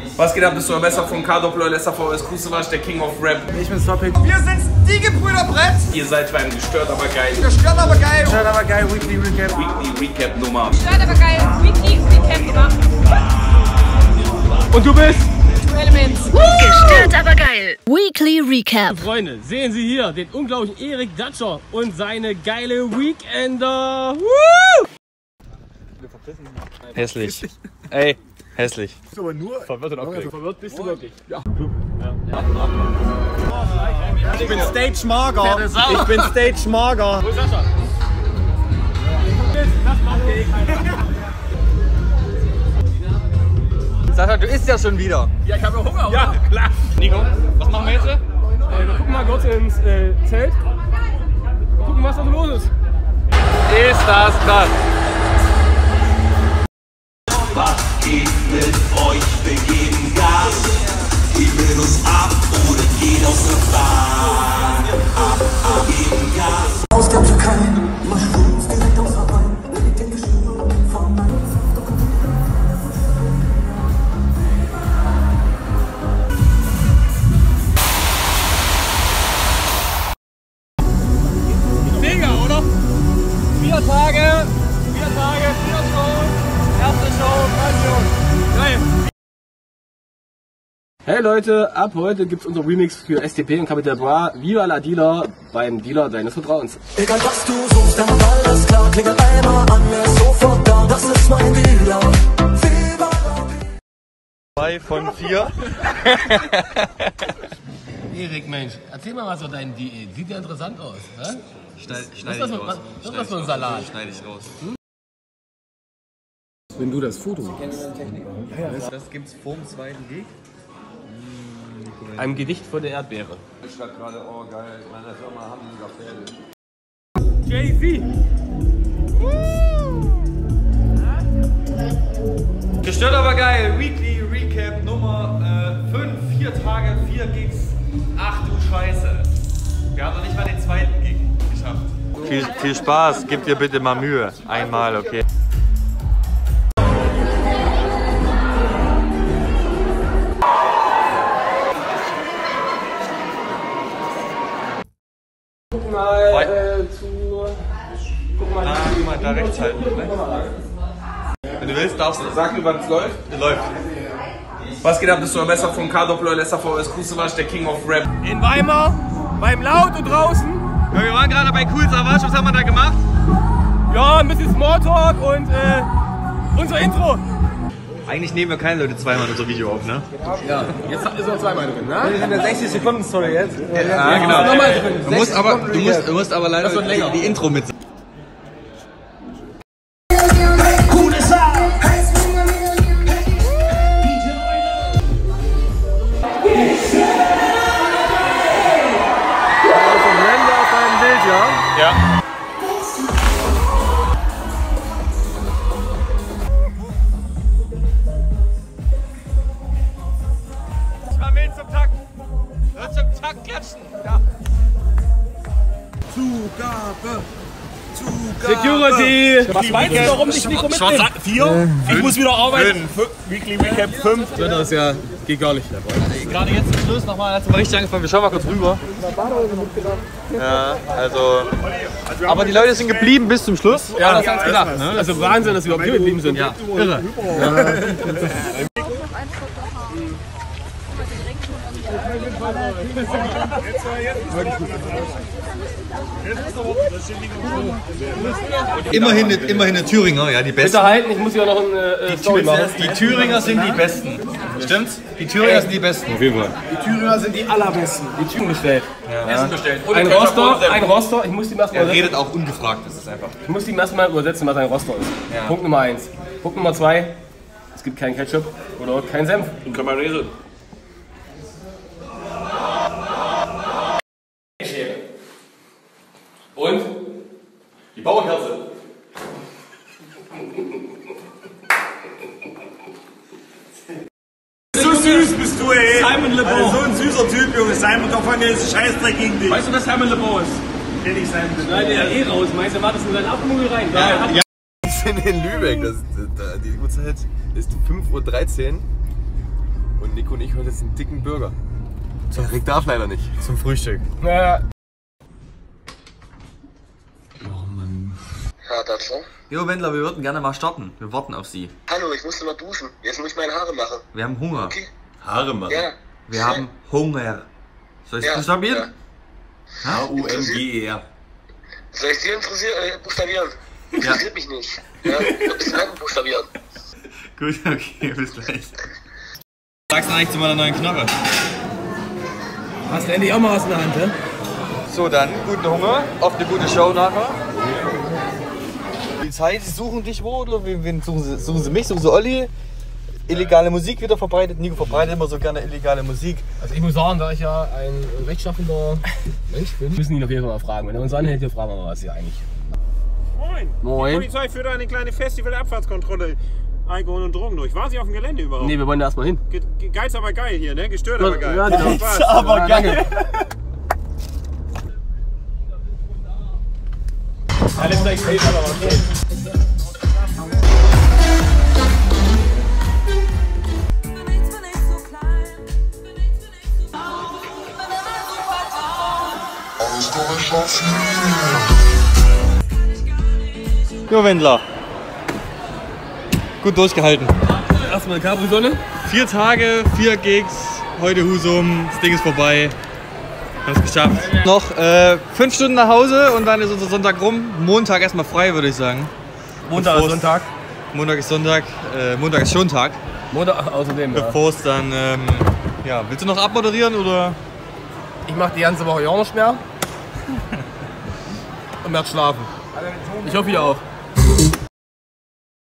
Was geht ab, bist du am Messer von K-Doppler, SAVS Kusewasch, der King of Rap. Ich bin Topic. Wir sind die Gebrüder Brett. Ihr seid beim Gestört aber geil. Gestört aber geil. Gestört aber geil, Weekly Recap. Weekly Recap Nummer. Gestört aber geil, Weekly Recap Nummer. Und du bist? Elements. Gestört aber geil. Weekly Recap. Freunde, sehen Sie hier den unglaublichen Erik Datscher und seine geile Weekender. Woo! Hässlich. Ey, hässlich. Aber nur Verwirrt und aufgeregt. Verwirrt bist du wirklich. Ja. Ich bin Stage mager. Ich bin Stage mager. Wo ist Sascha? Das macht der Sascha, du isst ja schon wieder. Ja, ich habe Hunger, Ja, klar. Nico, was machen wir jetzt? Wir gucken mal kurz ins Zelt. Mal gucken, was da so los ist. Ist das krass. Was geht mit euch? Wir geben Gas. Geben uns ab oder geht aus der Bahn. Ab, geben Gas. Aus der Türkei, Mushrooms direkt aus Hawaii. Mit den Geschirren von meinem Mega, oder? 4 Tage, 4 Shows. Erste Show, geil. Hey Leute, ab heute gibt's unser Remix für STP und Capital Bra. Viva la Dealer beim Dealer deines Vertrauens. Egal was du suchst, dann war alles klar. Klingel einmal an, er ist sofort da. Das ist mein Dealer. Viva la Dealer. 2 von 4. Erik, Mensch, erzähl mal was über deine Diät. Sieht ja interessant aus, ne? Schneide ich Was raus. ist das für ein Salat? Schneide ich raus. Wenn du das Foto machst. Das gibt's vorm zweiten Gig. Ein Gedicht von der Erdbeere. Ich schreibe gerade, oh geil, in meiner Firma haben die sogar Pferde. Jay-Z. Gestört aber geil, Weekly Recap Nummer 5, 4 Tage, 4 Gigs. Ach du Scheiße. Wir haben noch nicht mal den zweiten Gig geschafft. Viel Spaß, gib dir bitte mal Mühe. Einmal, okay. Guck mal Guck mal. Guck mal, da rechts halten. Wenn du willst, darfst du. Sag mir, wann es läuft. Läuft. Was geht ab, bist du am Messer von K-Doppler, SAVS Kusewasch, der King of Rap. In Weimar, beim Laut und draußen. Ja, wir waren gerade bei Cool Savage, was haben wir da gemacht? Ja, ein bisschen Smalltalk und unser Intro. Eigentlich nehmen wir keine Leute zweimal unser Video auf, ne? Ja, jetzt ist noch zweimal drin, ne? Wir sind in der 60 Sekunden Story jetzt. Ja, genau. Nochmal drin. Du musst aber leider die Intro mit. Ja. Mal mit zum Takt. Zum Takt klatschen. Ja. Zugabe. Security. Was meinst du, warum nicht Nico mitnehmen? 4. Ich muss wieder arbeiten. 5. Weekly Recap 5. Das ja, geht gar nicht. Gerade jetzt zum Schluss nochmal, als wir richtig angefangen, wir schauen mal kurz rüber. Ja, also. Aber die Leute sind geblieben bis zum Schluss. Ja, das hat's gedacht. Ne? Also Wahnsinn, dass wir überhaupt hier geblieben sind. Ja. Irre. Immerhin eine Thüringer, ja, die besten. Bitte halten, ich muss hier noch eine Story machen. Die Thüringer sind die besten. Stimmt's? Die Thüringer sind die besten. Auf jeden Fall. Die Thüringer sind die allerbesten. Die Typen bestellt. Essen bestellt. Ein Roster, ich muss ihm erstmal Er übersetzen. redet auch ungefragt, das ist einfach. Ich muss ihm erstmal übersetzen, was ein Roster ist. Ja. Punkt Nummer 1. Punkt Nummer 2. Es gibt keinen Ketchup oder keinen Senf. Und Camarese. Und? Die Bauerkerze. So süß bist du, ey. Simon Le Bon. Also so ein süßer Typ, Junge. Simon, der fand jetzt Scheißdreck gegen dich. Weißt du, was Simon Le Bon ist? Kenn ich Simon Le Bon. Schneide er eh raus. Meinst du, war das in seinen Apfelmugel rein? Ja. Wir sind in Lübeck. Die Uhrzeit ist 5:13 Uhr. Nico und ich holen jetzt einen dicken Burger. Rick darf leider nicht. Zum Frühstück. Ja. Ja, das so. Jo, Wendler, wir würden gerne mal starten. Wir warten auf Sie. Hallo, ich musste noch duschen. Jetzt muss ich meine Haare machen. Wir haben Hunger. Okay. Haare machen. Ja. Wir haben Hunger. Soll ich es buchstabieren? H-U-N-G-E-R. Soll ich dir buchstabieren? Interessiert mich nicht. Ja, ein bisschen lang buchstabieren. Gut, okay, bis gleich. Was sagst du eigentlich zu meiner neuen Knarre? Hast du endlich auch mal was in der Hand, ne? So, dann guten Hunger, auf eine gute Show nachher. Die Zeit, Sie suchen dich wo? Oder wen suchen Sie mich? Suchen Sie Olli? Illegale Musik wieder verbreitet. Nico verbreitet immer so gerne illegale Musik. Also ich muss sagen, da ich ja ein rechtschaffender Mensch bin, müssen ihn auf jeden Fall mal fragen. Wenn er uns anhält, dann fragen wir mal, was hier eigentlich. Moin. Moin. Die Polizei führt eine kleine Festivalabfahrtskontrolle. Alkohol und Drogen durch. War sie auf dem Gelände überhaupt? Nee, wir wollen da erstmal hin. Geiz aber geil hier, ne? Gestört aber geil. Ja, genau. Spaß. Aber geil. Alles gleich safe, aber okay. Jo, Wendler. Gut durchgehalten. Erstmal eine Capri-Sonne. 4 Tage, 4 Gigs, heute Husum, das Ding ist vorbei. Wir haben es geschafft. Noch 5 Stunden nach Hause und dann ist unser Sonntag rum. Montag erstmal frei, würde ich sagen. Montag ist Sonntag. Montag ist Sonntag, Montag ist schon Tag. Montag außerdem, ja. Bevor es dann, ja, willst du noch abmoderieren oder? Ich mache die ganze Woche ja auch nicht mehr. Und werde schlafen. Ich hoffe, ihr auch.